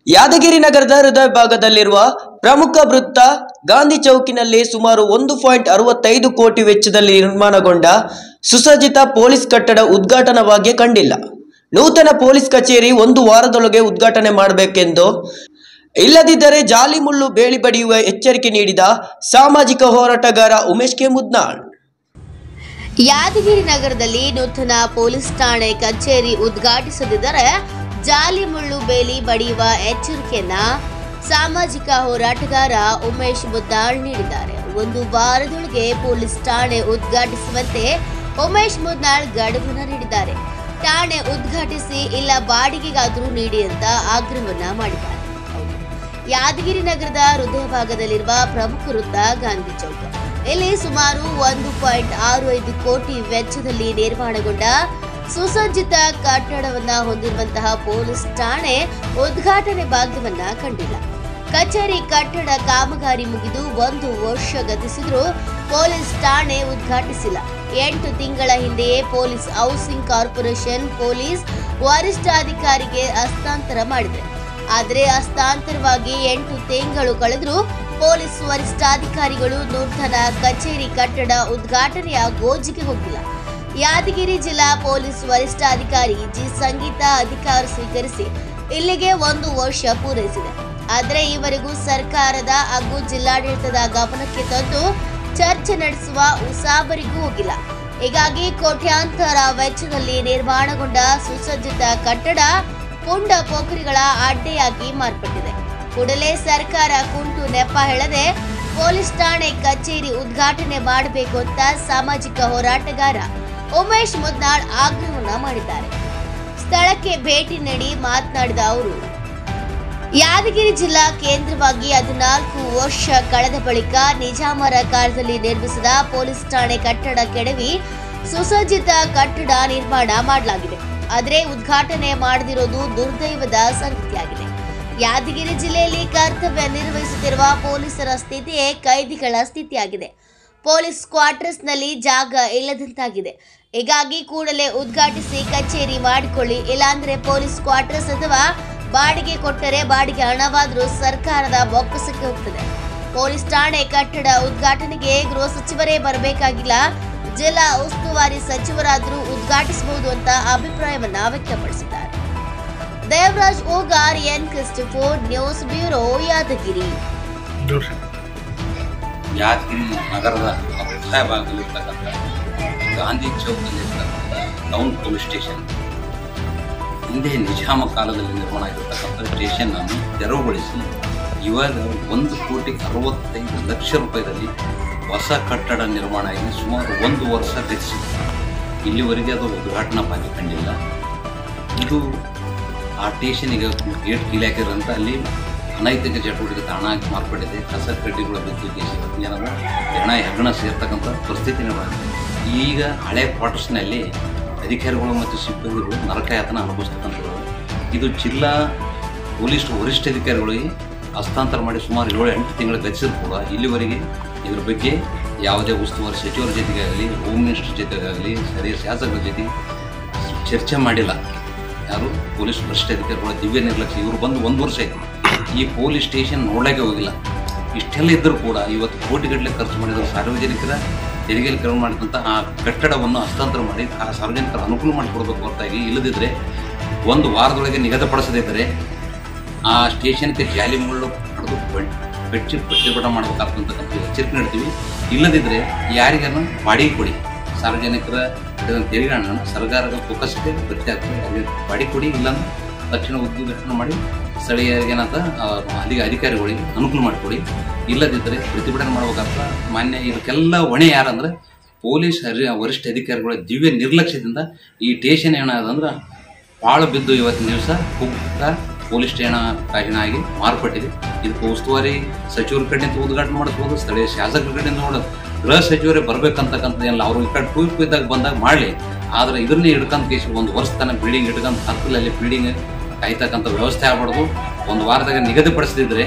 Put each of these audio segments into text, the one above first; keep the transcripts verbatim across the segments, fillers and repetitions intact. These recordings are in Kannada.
ಯಾದಗಿರಿ ನಗರದ ಹೃದಯ ಭಾಗದಲ್ಲಿರುವ ಪ್ರಮುಖ ವೃತ್ತ ಗಾಂಧಿ ಚೌಕಿನಲ್ಲಿ ಸುಮಾರು ಒಂದು ಪಾಯಿಂಟ್ ಅರವತ್ತೈದು ಕೋಟಿ ವೆಚ್ಚದಲ್ಲಿ ನಿರ್ಮಾಣಗೊಂಡ ಸುಸಜ್ಜಿತ ಪೊಲೀಸ್ ಕಟ್ಟಡ ಉದ್ಘಾಟನವಾಗಿ ಕಂಡಿಲ್ಲ. ನೂತನ ಪೊಲೀಸ್ ಕಚೇರಿ ಒಂದು ವಾರದೊಳಗೆ ಉದ್ಘಾಟನೆ ಮಾಡಬೇಕೆಂದು, ಇಲ್ಲದಿದ್ದರೆ ಜಾಲಿ ಮುಳ್ಳು ಬೇಲಿ ಬಡಿಯುವ ಎಚ್ಚರಿಕೆ ನೀಡಿದ ಸಾಮಾಜಿಕ ಹೋರಾಟಗಾರ ಉಮೇಶ್ ಕೆ ಮುದ್ನಾಳ್. ಯಾದಗಿರಿ ನಗರದಲ್ಲಿ ನೂತನ ಪೊಲೀಸ್ ಠಾಣೆ ಕಚೇರಿ ಉದ್ಘಾಟಿಸದಿದ್ದರೆ ಜಾಲಿ ಮುಳ್ಳು ಬೇಲಿ ಬಡಿಯುವ ಎಚ್ಚರಿಕೆಯನ್ನ ಸಾಮಾಜಿಕ ಹೋರಾಟಗಾರ ಉಮೇಶ್ ಮುದ್ನಾಳ್ ನೀಡಿದ್ದಾರೆ. ಒಂದು ವಾರದೊಳಗೆ ಪೊಲೀಸ್ ಠಾಣೆ ಉದ್ಘಾಟಿಸುವಂತೆ ಉಮೇಶ್ ಮುದ್ನಾಳ್ ಗಡುವನ್ನ ನೀಡಿದ್ದಾರೆ. ಠಾಣೆ ಉದ್ಘಾಟಿಸಿ ಇಲ್ಲ ಬಾಡಿಗೆಗಾದರೂ ನೀಡಿ ಅಂತ ಆಗ್ರಹವನ್ನ ಮಾಡಿದ್ದಾರೆ. ಯಾದಗಿರಿ ನಗರದ ಹೃದಯ ಭಾಗದಲ್ಲಿರುವ ಪ್ರಮುಖ ವೃತ್ತ ಗಾಂಧಿ ಚೌಕ, ಇಲ್ಲಿ ಸುಮಾರು ಒಂದು ಪಾಯಿಂಟ್ ಆರು ಐದು ಕೋಟಿ ವೆಚ್ಚದಲ್ಲಿ ನಿರ್ಮಾಣಗೊಂಡ ಸುಸಜ್ಜಿತ ಕಟ್ಟಡವನ್ನ ಹೊಂದಿರುವಂತಹ ಪೊಲೀಸ್ ಠಾಣೆ ಉದ್ಘಾಟನೆ ಭಾಗ್ಯವನ್ನ ಕಂಡಿಲ್ಲ. ಕಚೇರಿ ಕಟ್ಟಡ ಕಾಮಗಾರಿ ಮುಗಿದು ಒಂದು ವರ್ಷ ಗತಿಸಿದ್ರೂ ಪೊಲೀಸ್ ಠಾಣೆ ಉದ್ಘಾಟಿಸಿಲ್ಲ. ಎಂಟು ತಿಂಗಳ ಹಿಂದೆಯೇ ಪೊಲೀಸ್ ಹೌಸಿಂಗ್ ಕಾರ್ಪೊರೇಷನ್ ಪೊಲೀಸ್ ವರಿಷ್ಠಾಧಿಕಾರಿಗೆ ಹಸ್ತಾಂತರ ಮಾಡಿದೆ. ಆದರೆ ಹಸ್ತಾಂತರವಾಗಿ ಎಂಟು ತಿಂಗಳು ಕಳೆದರೂ ಪೊಲೀಸ್ ವರಿಷ್ಠಾಧಿಕಾರಿಗಳು ನೂತನ ಕಚೇರಿ ಕಟ್ಟಡ ಉದ್ಘಾಟನೆಯ ಗೋಜಿಗೆ ಹೋಗಿಲ್ಲ. ಯಾದಗಿರಿ ಜಿಲ್ಲಾ ಪೊಲೀಸ್ ವರಿಷ್ಠಾಧಿಕಾರಿ ಜಿ ಸಂಗೀತಾ ಅಧಿಕಾರ ಸ್ವೀಕರಿಸಿ ಇಲ್ಲಿಗೆ ಒಂದು ವರ್ಷ ಪೂರೈಸಿದೆ. ಆದರೆ ಈವರೆಗೂ ಸರ್ಕಾರದ ಹಾಗೂ ಜಿಲ್ಲಾಡಳಿತದ ಗಮನಕ್ಕೆ ತಂದು ಚರ್ಚೆ ನಡೆಸುವ ಉಸಾಬರಿಗೂ ಹೋಗಿಲ್ಲ. ಹೀಗಾಗಿ ಕೋಟ್ಯಾಂತರ ವೆಚ್ಚದಲ್ಲಿ ನಿರ್ಮಾಣಗೊಂಡ ಸುಸಜ್ಜಿತ ಕಟ್ಟಡ ಪುಂಡ ಪೋಖರಿಗಳ ಅಡ್ಡೆಯಾಗಿ ಮಾರ್ಪಟ್ಟಿದೆ. ಕೂಡಲೇ ಸರ್ಕಾರ ಕುಂಟು ನೆಪ ಹೇಳದೆ ಪೊಲೀಸ್ ಠಾಣೆ ಕಚೇರಿ ಉದ್ಘಾಟನೆ ಮಾಡಬೇಕು ಅಂತ ಸಾಮಾಜಿಕ ಹೋರಾಟಗಾರ ಉಮೇಶ್ ಮುದ್ನಾಳ್ ಆಗ್ರಹವನ್ನ ಮಾಡಿದ್ದಾರೆ. ಸ್ಥಳಕ್ಕೆ ಭೇಟಿ ನೀಡಿ ಮಾತನಾಡಿದ ಅವರು, ಯಾದಗಿರಿ ಜಿಲ್ಲಾ ಕೇಂದ್ರವಾಗಿ ಹದಿನಾಲ್ಕು ವರ್ಷ ಕಳೆದ ಬಳಿಕ ನಿಜಾಮರ ಕಾಲದಲ್ಲಿ ನಿರ್ಮಿಸಿದ ಪೊಲೀಸ್ ಠಾಣೆ ಕಟ್ಟಡ ಕೆಡವಿ ಸುಸಜ್ಜಿತ ಕಟ್ಟಡ ನಿರ್ಮಾಣ ಮಾಡಲಾಗಿದೆ. ಆದರೆ ಉದ್ಘಾಟನೆ ಮಾಡದಿರೋದು ದುರ್ದೈವದ ಸಂಗತಿಯಾಗಿದೆ. ಯಾದಗಿರಿ ಜಿಲ್ಲೆಯಲ್ಲಿ ಕರ್ತವ್ಯ ನಿರ್ವಹಿಸುತ್ತಿರುವ ಪೊಲೀಸರ ಸ್ಥಿತಿಯೇ ಕೈದಿಗಳ ಸ್ಥಿತಿಯಾಗಿದೆ. ಪೊಲೀಸ್ ಕ್ವಾರ್ಟರ್ಸ್ನಲ್ಲಿ ಜಾಗ ಇಲ್ಲದಂತಾಗಿದೆ. ಹೀಗಾಗಿ ಕೂಡಲೇ ಉದ್ಘಾಟಿಸಿ ಕಚೇರಿ ಮಾಡಿಕೊಳ್ಳಿ, ಇಲ್ಲಾಂದ್ರೆ ಪೊಲೀಸ್ ಕ್ವಾರ್ಟರ್ಸ್ ಅಥವಾ ಬಾಡಿಗೆ ಕೊಟ್ಟರೆ ಬಾಡಿಗೆ ಹಣವಾದರೂ ಸರ್ಕಾರದ ಬೊಕ್ಕಸಕ್ಕೆ ಹೋಗ್ತದೆ. ಪೊಲೀಸ್ ಠಾಣೆ ಕಟ್ಟಡ ಉದ್ಘಾಟನೆಗೆ ಗೃಹ ಸಚಿವರೇ ಬರಬೇಕಾಗಿಲ್ಲ, ಜಿಲ್ಲಾ ಉಸ್ತುವಾರಿ ಸಚಿವರಾದರೂ ಉದ್ಘಾಟಿಸಬಹುದು ಅಂತ ಅಭಿಪ್ರಾಯವನ್ನ ವ್ಯಕ್ತಪಡಿಸಿದ್ದಾರೆ. Devaraj Ogar, N Christopher, news bureau, Yadgiri. Yadgiri ನಗರದ ಹೃದಯ ಭಾಗದಲ್ಲಿರ್ತಕ್ಕಂಥ ಗಾಂಧಿ ಚೌಕದಲ್ಲಿರ್ತಕ್ಕಂಥ ಟೌನ್ ಪೊಲೀಸ್ ಸ್ಟೇಷನ್ ಹಿಂದೆ ನಿಜಾಮ ಕಾಲದಲ್ಲಿ ನಿರ್ಮಾಣ ಆಗಿರ್ತಕ್ಕಂಥ ಸ್ಟೇಷನ್ ಅನ್ನು ತೆರವುಗೊಳಿಸಿ ಇವಾಗ ಒಂದು ಕೋಟಿ ಅರವತ್ತೈದು ಲಕ್ಷ ರೂಪಾಯಿದಲ್ಲಿ ಹೊಸ ಕಟ್ಟಡ ನಿರ್ಮಾಣ ಆಗಿ ಸುಮಾರು ಒಂದು ವರ್ಷ ಗತಿಸಿದೆ. ಇಲ್ಲಿವರೆಗೆ ಅದು ಉದ್ಘಾಟನಾ ಭಾಗ್ಯ ಕಂಡಿಲ್ಲ. ಇದು ಆ ಸ್ಟೇಷನಿಗೆ ಗೇಟ್ ಕೀಲಿ ಹಾಕಿರೋಂಥ ಅಲ್ಲಿ ಅನೈತಿಕ ಚಟುವಟಿಕೆ ತಾಣಾಗಿ ಮಾರ್ಪಟ್ಟಿದೆ. ಕಸ ಕಡ್ಡಿಗಳು ಬಿದ್ದು ಜನರ ಹೆಣ ಹೆಗ್ಗಣ ಸೇರ್ತಕ್ಕಂಥ ಪರಿಸ್ಥಿತಿ ನಿರ್ಮಾಣ. ಈಗ ಹಳೆ ಕ್ವಾರ್ಟರ್ಸ್ನಲ್ಲಿ ಅಧಿಕಾರಿಗಳು ಮತ್ತು ಸಿಬ್ಬಂದಿಗಳು ನರಕಯಾತನ ಅನುಭವಿಸ್ತಕ್ಕಂಥದ್ದು. ಇದು ಜಿಲ್ಲಾ ಪೊಲೀಸ್ ವರಿಷ್ಠಾಧಿಕಾರಿಗಳಿಗೆ ಹಸ್ತಾಂತರ ಮಾಡಿ ಸುಮಾರು ಏಳು ಎಂಟು ತಿಂಗಳು ಗತಿಸಿದ್ರು ಕೂಡ ಇಲ್ಲಿವರೆಗೆ ಇದ್ರ ಬಗ್ಗೆ ಯಾವುದೇ ಉಸ್ತುವಾರಿ ಸಚಿವರ ಜೊತೆಗಾಗಲಿ, ಹೋಮ್ ಮಿನಿಸ್ಟರ್ ಜೊತೆಗಾಗಲಿ, ಸ್ಥಳೀಯ ಶಾಸಕರ ಜೊತೆ ಚರ್ಚೆ ಮಾಡಿಲ್ಲ. ಯಾರು ಪೊಲೀಸ್ ವರಿಷ್ಠಾಧಿಕಾರಿಗಳ ದಿವ್ಯ ನಿರ್ಲಕ್ಷ್ಯ. ಇವರು ಬಂದು ಒಂದು ವರ್ಷ ಆಯಿತು, ಈ ಪೊಲೀಸ್ ಸ್ಟೇಷನ್ ನೋಡೋಕ್ಕೆ ಹೋಗಿಲ್ಲ. ಇಷ್ಟೆಲ್ಲ ಇದ್ದರೂ ಕೂಡ ಇವತ್ತು ಕೋಟಿಗಟ್ಟಲೆ ಖರ್ಚು ಮಾಡಿದ್ರು ಸಾರ್ವಜನಿಕರ ತೆರಿಗೆಯಲ್ಲಿ ಕಡಿಮೆ ಮಾಡಿದಂಥ ಆ ಕಟ್ಟಡವನ್ನು ಹಸ್ತಾಂತರ ಮಾಡಿ ಆ ಸಾರ್ವಜನಿಕರ ಅನುಕೂಲ ಮಾಡಿಕೊಡ್ಬೇಕು ಹೊರತಾಗಿ, ಇಲ್ಲದಿದ್ದರೆ ಒಂದು ವಾರದೊಳಗೆ ನಿಗದಿಪಡಿಸದಿದ್ದರೆ ಆ ಸ್ಟೇಷನ್ಗೆ ಜಾಲಿ ಮುಳ್ಳು ಹೊಡೆದು ಬೆಚ್ಚಿ ಪ್ರತಿಭಟನೆ ಮಾಡಬೇಕಾಗ್ತಕ್ಕಂಥ ಎಚ್ಚರಿಕೆ ನೀಡ್ತೀವಿ. ಇಲ್ಲದಿದ್ದರೆ ಯಾರಿಗಾರು ಬಾಡಿಗೆ ಕೊಡಿ, ಸಾರ್ವಜನಿಕರ ತೆರಿಗೆ ಹಣವನ್ನು ಸರ್ಕಾರದ ಫೋಕಸ್ಗೆ ಭರ್ತಿ ಆಗ್ತದೆ. ಅವ್ರಿಗೆ ಬಾಡಿಗೆ ಕೊಡಿ, ಇಲ್ಲಾಂದ್ರೆ ತಕ್ಷಣ ಉದ್ಘಾಟನೆ ಮಾಡಿ ಸ್ಥಳೀಯರಿಗೇನಂತ ಅಲ್ಲಿಗೆ ಅಧಿಕಾರಿಗಳಿಗೆ ಅನುಕೂಲ ಮಾಡಿಕೊಡಿ. ಇಲ್ಲದಿದ್ದರೆ ಪ್ರತಿಭಟನೆ ಮಾಡಬೇಕಾಗ್ತದೆ. ಮಾನ್ಯ ಇದಕ್ಕೆಲ್ಲ ಹೊಣೆ ಯಾರಂದ್ರೆ ಪೊಲೀಸ್ ಹರಿ ವರಿಷ್ಠ ಅಧಿಕಾರಿಗಳ ದಿವ್ಯ ನಿರ್ಲಕ್ಷ್ಯದಿಂದ ಈ ಸ್ಟೇಷನ್ ಏನಾದಂದ್ರೆ ಪಾಳು ಬಿದ್ದು ಇವತ್ತಿನ ದಿವಸ ಕುಗ್ಗ ಪೊಲೀಸ್ ಸ್ಟೇಷನ್ ಕಾಯಿನ ಆಗಿ ಮಾರ್ಪಟ್ಟಿದೆ. ಇದಕ್ಕೆ ಉಸ್ತುವಾರಿ ಸಚಿವರ ಕಡೆಯಿಂದ ಉದ್ಘಾಟನೆ ಮಾಡಿಸ್ಬೋದು, ಸ್ಥಳೀಯ ಶಾಸಕರ ಕಡೆಯಿಂದ ನೋಡೋದು, ಗೃಹ ಸಚಿವರೇ ಬರ್ಬೇಕಂತಕ್ಕಂಥ ಎಲ್ಲ ಅವರು ಈ ಕಡೆ ಟೂಪ್ ಇದ್ದಾಗ ಬಂದಾಗ ಮಾಡಲಿ. ಆದರೆ ಇದನ್ನೇ ಹಿಡ್ಕೊಂತ ಕೇಸಿ ಒಂದು ವರ್ಷ ತನಕ ಬಿಲ್ಡಿಂಗ್ ಹಿಡ್ಕೊಂತ ಹತ್ತಲಲ್ಲಿ ಬಿಲ್ಡಿಂಗ್ ಕಾಯ್ತಕ್ಕಂಥ ವ್ಯವಸ್ಥೆ ಆಗ್ಬಾರ್ದು. ಒಂದು ವಾರದಾಗ ನಿಗದಿಪಡಿಸದಿದ್ದರೆ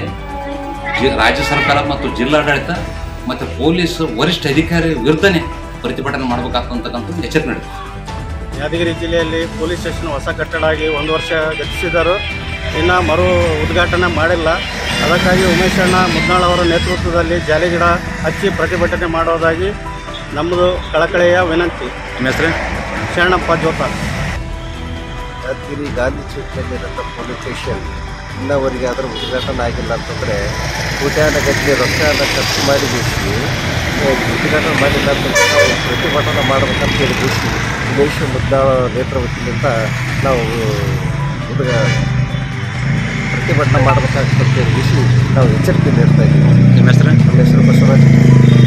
ರಾಜ್ಯ ಸರ್ಕಾರ ಮತ್ತು ಜಿಲ್ಲಾಡಳಿತ ಮತ್ತು ಪೊಲೀಸ್ ವರಿಷ್ಠ ಅಧಿಕಾರಿ ವಿರುದ್ಧನೇ ಪ್ರತಿಭಟನೆ ಮಾಡಬೇಕಾಗ್ತಕ್ಕಂಥದ್ದು ಎಚ್ಚರಿಕೆ ನೀಡುತ್ತೆ. ಯಾದಗಿರಿ ಜಿಲ್ಲೆಯಲ್ಲಿ ಪೊಲೀಸ್ ಸ್ಟೇಷನ್ ಹೊಸ ಕಟ್ಟಡ ಆಗಿ ಒಂದು ವರ್ಷ ಗತಿಸಿದರು. ಇನ್ನು ಮರು ಉದ್ಘಾಟನೆ ಮಾಡಿಲ್ಲ. ಅದಕ್ಕಾಗಿ ಉಮೇಶ್ ಅಣ್ಣ ಮುದ್ನಾಳ್ ಅವರ ನೇತೃತ್ವದಲ್ಲಿ ಜಾಲಿ ಗಿಡ ಹಚ್ಚಿ ಪ್ರತಿಭಟನೆ ಮಾಡೋದಾಗಿ ನಮ್ಮದು ಕಳಕಳಿಯ ವಿನಂತಿ. ನಿಮ್ಮ ಹೆಸರು? ಶರಣಪ್ಪ ಜೋತ. ಯಾದಗಿರಿ ಗಾಂಧಿ ಚೌಕದಲ್ಲಿರೋಂಥ ಪೊಲೀಸ್ ಸ್ಟೇಷನ್ ಇನ್ನವರೆಗೆ ಅದರ ಉದ್ಘಾಟನೆ ಆಗಿಲ್ಲ ಅಂತಂದರೆ ಕೋಟ್ಯಾನುಗಟ್ಟಲೆ ರೊಕ್ಕನ ಖರ್ಚು ಮಾಡಿ ಬೀಸಿ ಉದ್ಘಾಟನೆ ಮಾಡಿಲ್ಲ ಅಂತಂದರೆ ನಾವು ಪ್ರತಿಭಟನೆ ಮಾಡಬೇಕಂತ ಹೇಳಿ ಬೀಸಿ ಉಮೇಶ್ ಮುದ್ನಾಳ್ ನೇತೃತ್ವದಿಂದ ನಾವು ಉದ್ಘ ಪ್ರತಿಭಟನೆ ಮಾಡಬೇಕಾಗ್ತದೆ ಅಂತ ಹೇಳಿ ಬೀಸಿ ನಾವು ಎಚ್ಚರಿಕೆ ನೀಡ್ತಾ ಇದ್ದೀವಿ. ನಿಮ್ಮ ಹೆಸರು? ನಮ್ಮ ಹೆಸರು ಬಸವರಾಜ್.